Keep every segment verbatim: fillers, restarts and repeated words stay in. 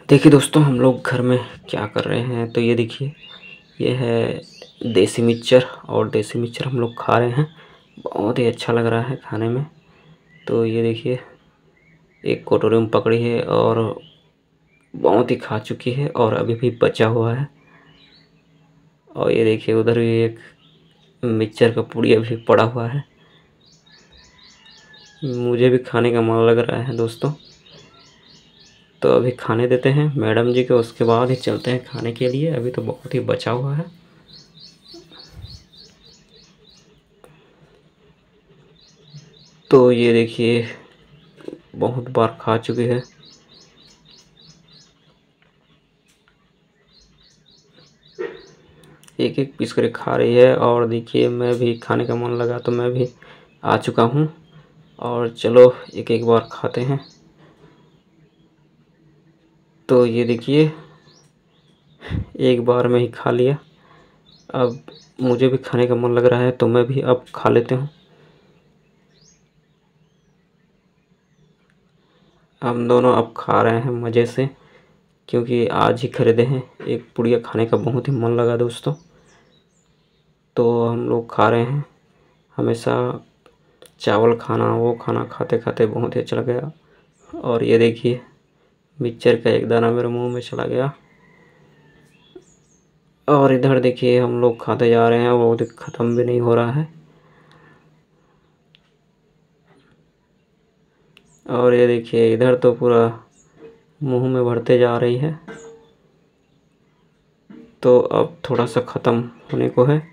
देखिए दोस्तों, हम लोग घर में क्या कर रहे हैं, तो ये देखिए, ये है देसी मिक्सचर। और देसी मिक्सचर हम लोग खा रहे हैं। बहुत ही अच्छा लग रहा है खाने में। तो ये देखिए, एक कटोरी में पकड़ी है और बहुत ही खा चुकी है और अभी भी बचा हुआ है। और ये देखिए, उधर भी एक मिक्सचर का पुड़िया भी पड़ा हुआ है। मुझे भी खाने का मन लग रहा है दोस्तों, तो अभी खाने देते हैं मैडम जी को, उसके बाद ही चलते हैं खाने के लिए। अभी तो बहुत ही बचा हुआ है। तो ये देखिए, बहुत बार खा चुकी है। एक एक पीस कर खा रही है। और देखिए, मैं भी खाने का मन लगा तो मैं भी आ चुका हूँ। और चलो एक एक बार खाते हैं। तो ये देखिए, एक बार में ही खा लिया। अब मुझे भी खाने का मन लग रहा है तो मैं भी अब खा लेते हूँ। हम दोनों अब खा रहे हैं मज़े से, क्योंकि आज ही खरीदे हैं। एक पुड़िया खाने का बहुत ही मन लगा दोस्तों, तो हम लोग खा रहे हैं। हमेशा चावल खाना, वो खाना खाते खाते बहुत ही अच्छा लग गया। और ये देखिए, मिक्सचर का एक दाना मेरे मुंह में चला गया। और इधर देखिए, हम लोग खाते जा रहे हैं, वो ख़त्म भी नहीं हो रहा है। और ये देखिए, इधर तो पूरा मुंह में भरते जा रही है। तो अब थोड़ा सा ख़त्म होने को है।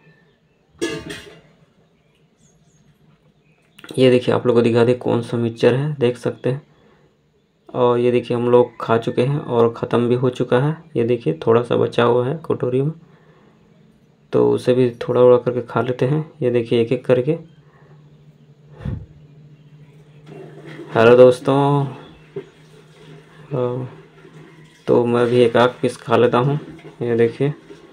ये देखिए, आप लोग को दिखा दे कौन सा मिक्सचर है, देख सकते हैं। और ये देखिए, हम लोग खा चुके हैं और ख़त्म भी हो चुका है। ये देखिए, थोड़ा सा बचा हुआ है कटोरी में, तो उसे भी थोड़ा थोड़ा करके खा लेते हैं। ये देखिए, एक एक करके। हेलो दोस्तों, तो मैं भी एक आध पीस खा लेता हूँ। ये देखिए,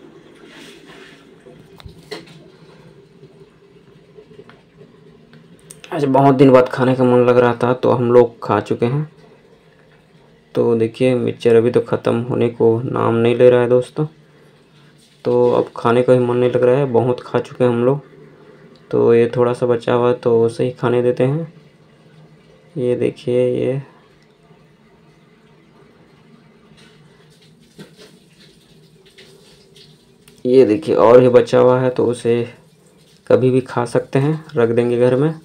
आज बहुत दिन बाद खाने का मन लग रहा था तो हम लोग खा चुके हैं। तो देखिए, मिक्सचर अभी तो ख़त्म होने को नाम नहीं ले रहा है दोस्तों। तो अब खाने का ही मन नहीं लग रहा है, बहुत खा चुके हैं हम लोग। तो ये थोड़ा सा बचा हुआ तो उसे ही खाने देते हैं। ये देखिए, ये ये देखिए, और भी बचा हुआ है तो उसे कभी भी खा सकते हैं, रख देंगे घर में।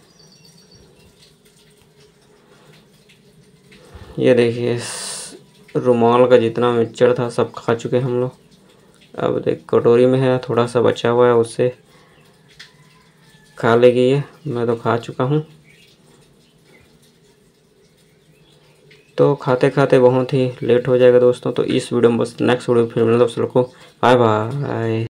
ये देखिए, रुमाल का जितना मिक्सचर था सब खा चुके हैं हम लोग। अब देख, कटोरी में है, थोड़ा सा बचा हुआ है, उससे खा लेगी ये। मैं तो खा चुका हूँ। तो खाते खाते बहुत ही लेट हो जाएगा दोस्तों। तो इस वीडियो में बस, नेक्स्ट वीडियो फिर मिलते हैं दोस्तों को। Bye bye.